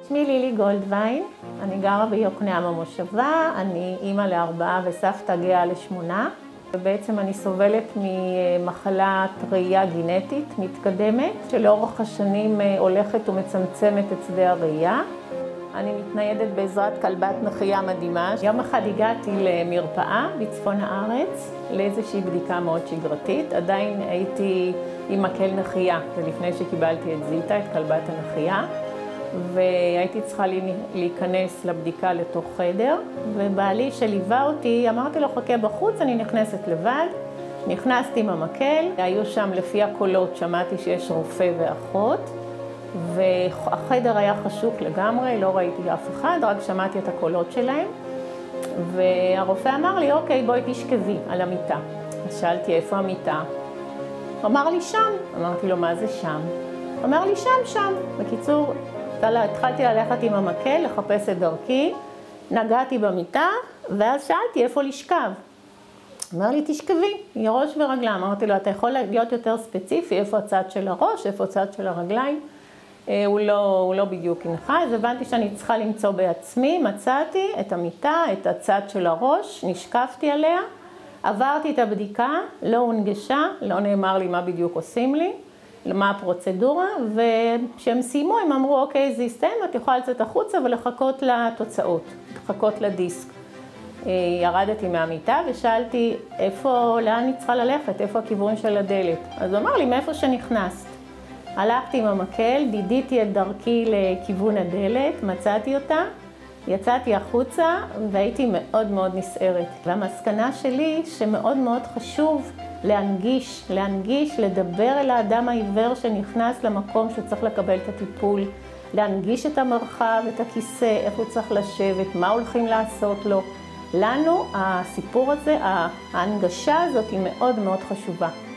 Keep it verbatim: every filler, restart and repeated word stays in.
שמי לילי גולדווין, אני גרה ביוקנעם המושבה, אני אימא לארבעה וסבתא גאה לשמונה. ובעצם אני סובלת ממחלת ראייה גנטית מתקדמת, שלאורך השנים הולכת ומצמצמת את שדה הראייה. אני מתניידת בעזרת כלבת נחייה מדהימה. יום אחד הגעתי למרפאה בצפון הארץ, לאיזושהי בדיקה מאוד שגרתית. עדיין הייתי עם מקל נחייה, זה לפני שקיבלתי את זיטה, את כלבת הנחייה. והייתי צריכה להיכנס לבדיקה לתוך חדר, ובעלי שליווה אותי, אמרתי לו חכה בחוץ, אני נכנסת לבד. נכנסתי עם המקל, היו שם לפי הקולות, שמעתי שיש רופא ואחות, והחדר היה חשוך לגמרי, לא ראיתי אף אחד, רק שמעתי את הקולות שלהם. והרופא אמר לי, אוקיי, בואי תשכבי על המיטה. אז שאלתי איפה המיטה? הוא אמר לי שם. אמרתי לו, מה זה שם? הוא אמר לי, שם, שם. בקיצור, התחלתי ללכת עם המקל, לחפש את דרכי, נגעתי במיטה, ואז שאלתי איפה לשכב. אמר לי, תשכבי, היא ראש ורגליים. אמרתי לו, אתה יכול להיות יותר ספציפי, איפה הצד של הראש, איפה הצד של הרגליים? הוא לא, הוא לא בדיוק הנחה, אז הבנתי שאני צריכה למצוא בעצמי, מצאתי את המיטה, את הצד של הראש, נשקפתי עליה, עברתי את הבדיקה, לא הונגשה, לא נאמר לי מה בדיוק עושים לי, מה הפרוצדורה, וכשהם סיימו הם אמרו, אוקיי, זה יסתיים, את יכולה לצאת החוצה ולחכות לתוצאות, לחכות לדיסק. ירדתי מהמיטה ושאלתי, איפה, לאן אני צריכה ללכת, איפה הכיוון של הדלת? אז הוא אמר לי, מאיפה שנכנסת. הלכתי עם המקל, דידיתי את דרכי לכיוון הדלת, מצאתי אותה, יצאתי החוצה והייתי מאוד מאוד נסערת. והמסקנה שלי שמאוד מאוד חשוב להנגיש, להנגיש, לדבר אל האדם העיוור שנכנס למקום שצריך לקבל את הטיפול, להנגיש את המרחב, את הכיסא, איך הוא צריך לשבת, מה הולכים לעשות לו. לנו הסיפור הזה, ההנגשה הזאת היא מאוד מאוד חשובה.